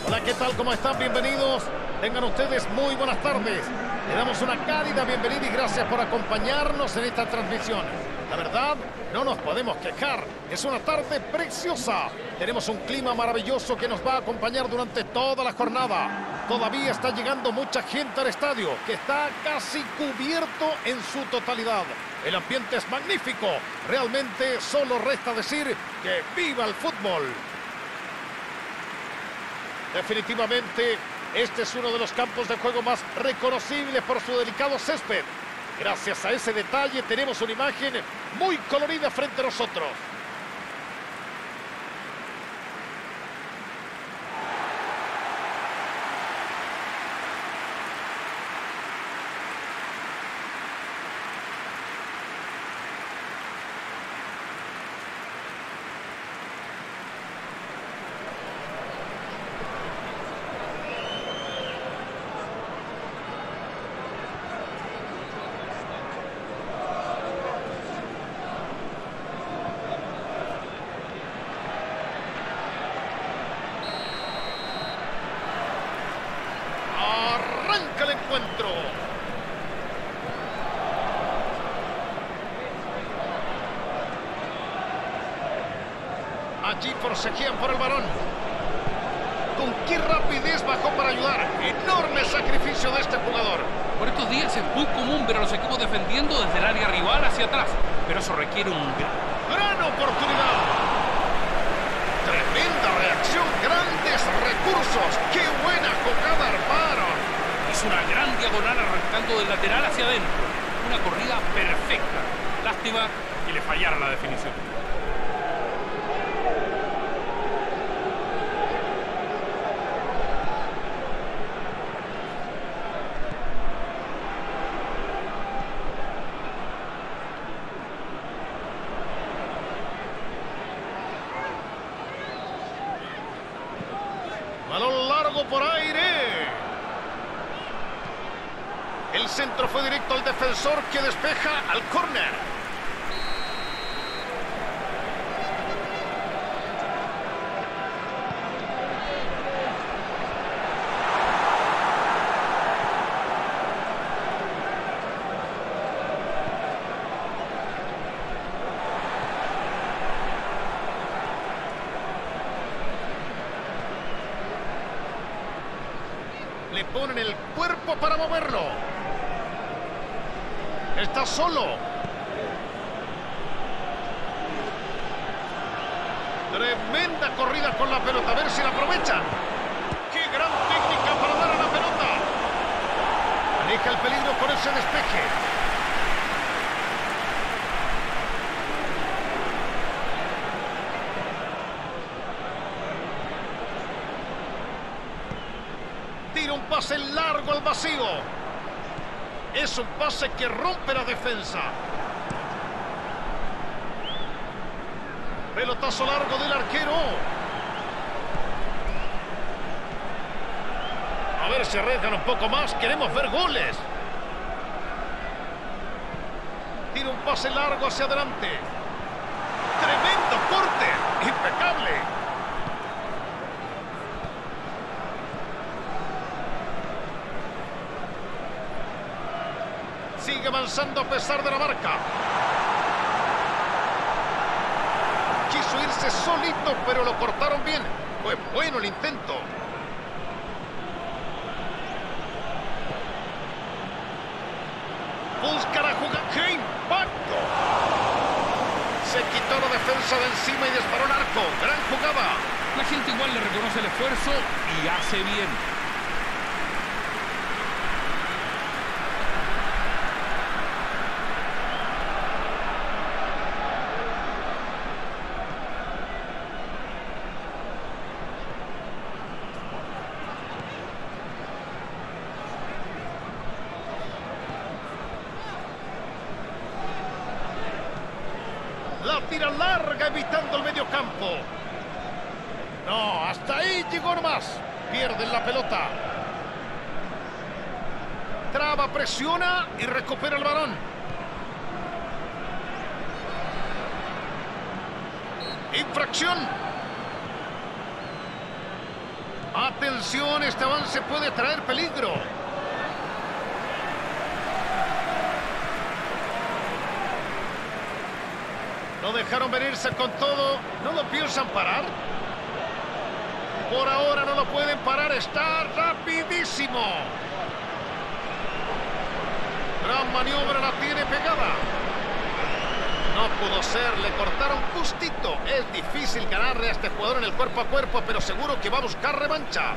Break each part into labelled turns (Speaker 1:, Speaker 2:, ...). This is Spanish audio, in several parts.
Speaker 1: Hola, ¿qué tal? ¿Cómo están? Bienvenidos. Tengan ustedes muy buenas tardes. Le damos una cálida bienvenida y gracias por acompañarnos en esta transmisión. La verdad, no nos podemos quejar. Es una tarde preciosa. Tenemos un clima maravilloso que nos va a acompañar durante toda la jornada. Todavía está llegando mucha gente al estadio, que está casi cubierto en su totalidad. El ambiente es magnífico. Realmente solo resta decir que ¡viva el fútbol! Definitivamente, este es uno de los campos de juego más reconocibles por su delicado césped. Gracias a ese detalle tenemos una imagen muy colorida frente a nosotros. Arranca el encuentro. Allí forcejean por el balón. Con qué rapidez bajó para ayudar. Enorme sacrificio de este jugador.
Speaker 2: Por estos días es muy común ver a los equipos defendiendo desde el área rival hacia atrás, pero eso requiere un
Speaker 1: gran oportunidad. Tremenda reacción, grandes recursos. ¡Qué buena jugada armaron!
Speaker 2: Hizo una gran diagonal arrancando del lateral hacia adentro. Una corrida perfecta. Lástima que le fallara la definición.
Speaker 1: Balón largo por aire. El centro fue directo al defensor que despeja al córner. Le ponen el cuerpo para moverlo. Está solo. Tremenda corrida con la pelota. A ver si la aprovechan. ¡Qué gran técnica para dar a la pelota! Maneja el peligro con ese despeje. Tira un pase largo al vacío. Es un pase que rompe la defensa. Pelotazo largo del arquero. A ver si arriesgan un poco más. Queremos ver goles. Tira un pase largo hacia adelante. Tremendo corte. Impecable. Sigue avanzando a pesar de la marca. Quiso irse solito, pero lo cortaron bien. Fue bueno el intento. Busca la jugada. ¡Qué impacto! Se quitó la defensa de encima y disparó al arco. Gran jugada.
Speaker 2: La gente igual le reconoce el esfuerzo y hace bien.
Speaker 1: La tira larga evitando el medio campo. No, hasta ahí llegó nomás. Pierden la pelota. Traba, presiona y recupera el balón. Infracción. Atención, este avance puede traer peligro. Lo dejaron venirse con todo. ¿No lo piensan parar? Por ahora no lo pueden parar. Está rapidísimo. Gran maniobra, la tiene pegada. No pudo ser, le cortaron justito. Es difícil ganarle a este jugador en el cuerpo a cuerpo, pero seguro que va a buscar revancha.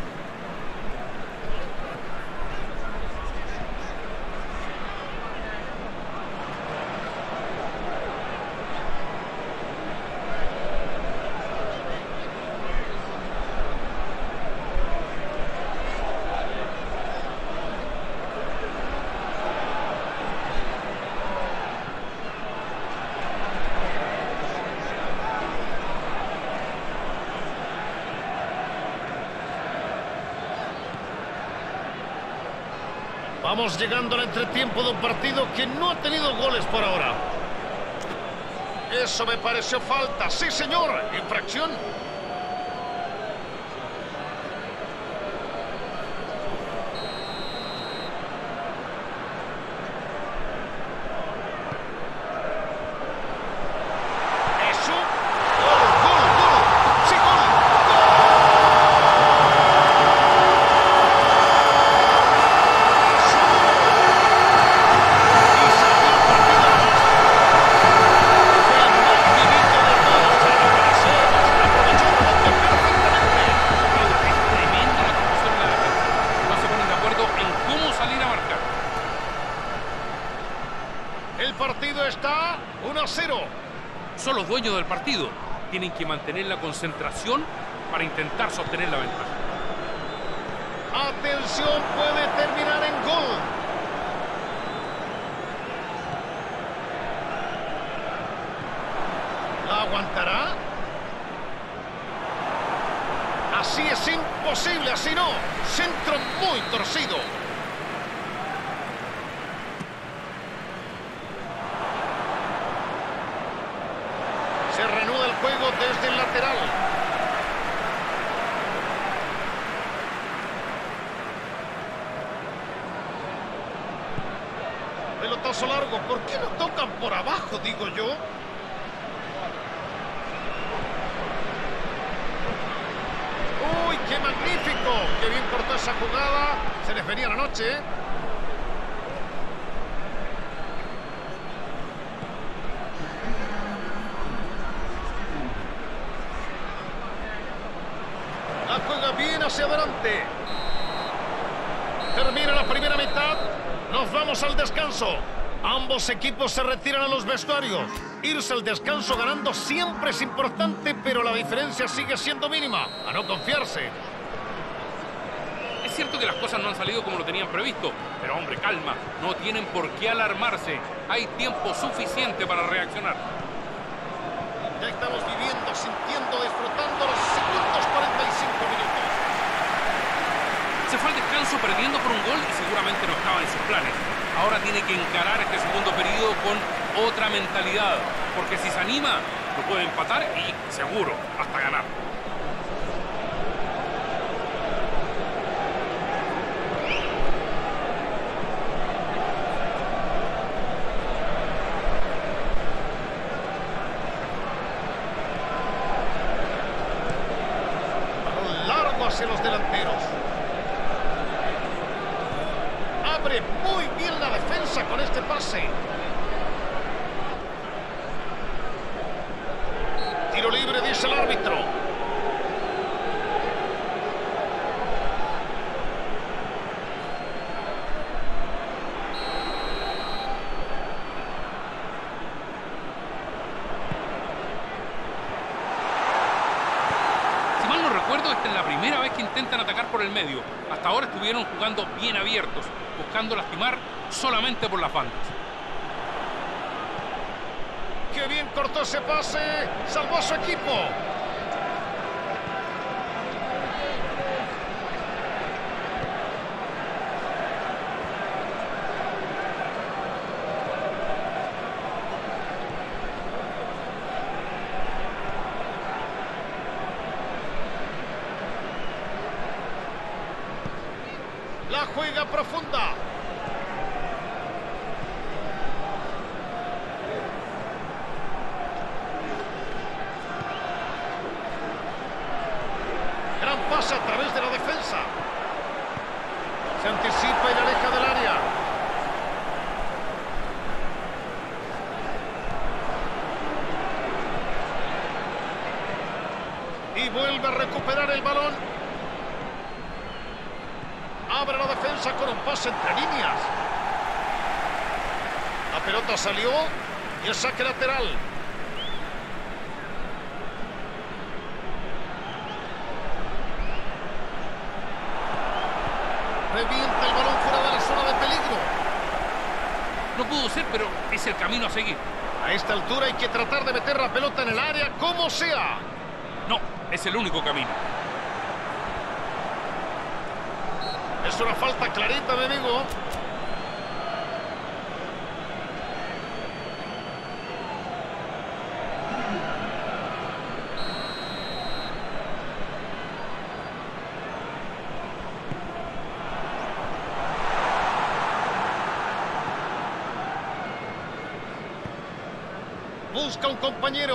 Speaker 1: Vamos llegando al entretiempo de un partido que no ha tenido goles por ahora. Eso me pareció falta. Sí, señor. Infracción. Eso. Gol, gol, gol. Sí, gol. El partido está 1-0.
Speaker 2: Son los dueños del partido. Tienen que mantener la concentración para intentar sostener la ventaja.
Speaker 1: Atención, puede terminar en gol. ¿La aguantará? Así es imposible, así no. Centro muy torcido. Se reanuda el juego desde el lateral. Pelotazo largo. ¿Por qué no tocan por abajo, digo yo? ¡Uy, qué magnífico! ¡Qué bien cortó esa jugada! Se les venía la noche, ¿eh? La juega bien hacia adelante. Termina la primera mitad. Nos vamos al descanso. Ambos equipos se retiran a los vestuarios. Irse al descanso ganando siempre es importante, pero la diferencia sigue siendo mínima. A no confiarse.
Speaker 2: Es cierto que las cosas no han salido como lo tenían previsto, pero hombre, calma. No tienen por qué alarmarse. Hay tiempo suficiente para reaccionar.
Speaker 1: Ya estamos viviendo, sintiendo, disfrutando los segundos 45 minutos.
Speaker 2: Se fue al descanso perdiendo por un gol y seguramente no estaba en sus planes. Ahora tiene que encarar este segundo periodo con otra mentalidad, porque si se anima, lo puede empatar y seguro hasta ganar.
Speaker 1: Balón largo hacia los delanteros. Abre muy bien la defensa con este pase. Tiro libre, dice el árbitro.
Speaker 2: Si mal no recuerdo, esta es la primera vez que intentan atacar por el medio. Hasta ahora estuvieron jugando bien abiertos, buscando lastimar solamente por las bandas.
Speaker 1: ¡Qué bien cortó ese pase! ¡Salvó a su equipo! La juega profunda. Gran pase a través de la defensa. Se anticipa y la aleja del área. Y vuelve a recuperar el balón. Abre la defensa con un pase entre líneas. La pelota salió y el saque lateral. Revienta el balón fuera de la zona de peligro.
Speaker 2: No pudo ser, pero es el camino a seguir.
Speaker 1: A esta altura hay que tratar de meter la pelota en el área como sea.
Speaker 2: No, es el único camino.
Speaker 1: Es una falta clarita, mi amigo. Busca un compañero.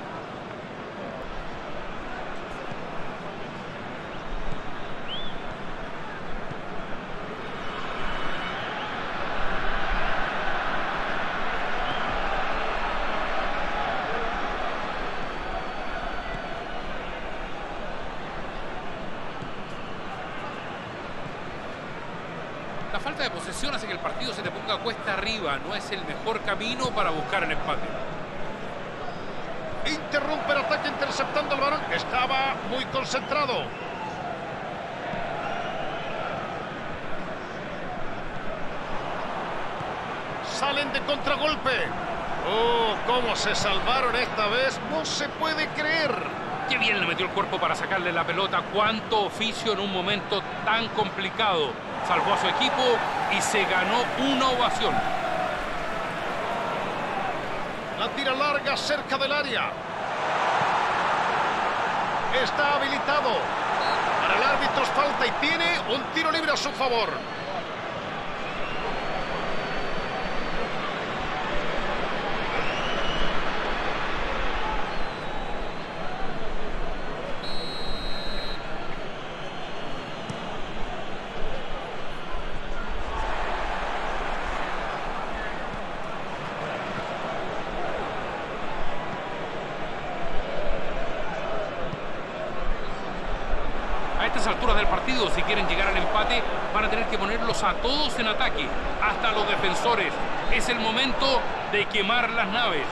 Speaker 2: La falta de posesión hace que el partido se te ponga cuesta arriba. No es el mejor camino para buscar el empate.
Speaker 1: Interrumpe el ataque interceptando el balón. Estaba muy concentrado. Salen de contragolpe. Oh, cómo se salvaron esta vez. No se puede creer.
Speaker 2: Qué bien le metió el cuerpo para sacarle la pelota. Cuánto oficio en un momento tan complicado. Salvó a su equipo y se ganó una ovación.
Speaker 1: La tira larga cerca del área. Está habilitado. Para el árbitro es falta y tiene un tiro libre a su favor.
Speaker 2: A estas alturas del partido, si quieren llegar al empate, van a tener que ponerlos a todos en ataque, hasta los defensores. Es el momento de quemar las naves.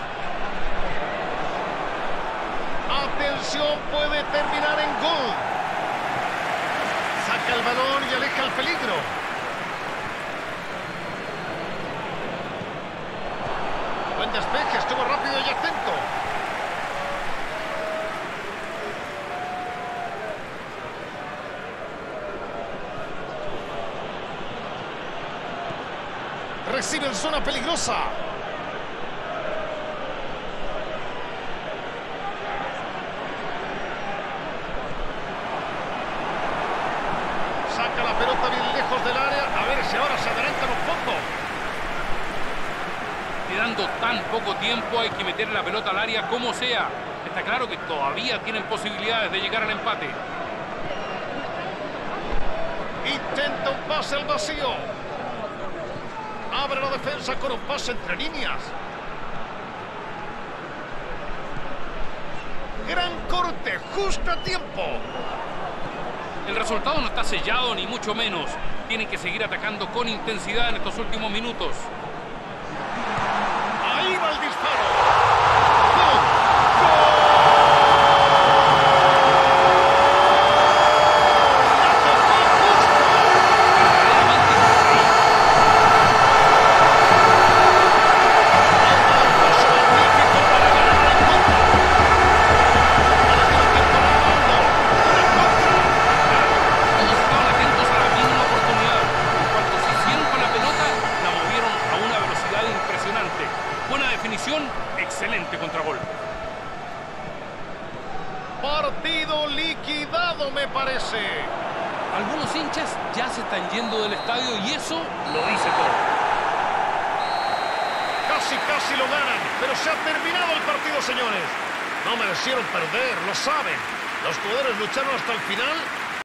Speaker 1: Atención, puede terminar en gol. Saca el balón y aleja el peligro. Buen despeje, estuvo rápido y atento. Recibe en zona peligrosa. Saca la pelota bien lejos del área. A ver si ahora se adelantan un poco.
Speaker 2: Quedando tan poco tiempo, hay que meter la pelota al área como sea. Está claro que todavía tienen posibilidades de llegar al empate.
Speaker 1: Intenta un pase al vacío. Abre la defensa con un pase entre líneas. Gran corte, justo a tiempo.
Speaker 2: El resultado no está sellado, ni mucho menos. Tienen que seguir atacando con intensidad en estos últimos minutos.
Speaker 1: Ahí va el disparo. ¡Gol! ¡Gol!
Speaker 2: Todos estaban atentos a la mínima oportunidad. En cuanto se hicieron con la pelota, la movieron a Los hinchas ya se están yendo del estadio y eso lo dice todo.
Speaker 1: Casi lo ganan, pero se ha terminado el partido, señores. No merecieron perder, lo saben. Los jugadores lucharon hasta el final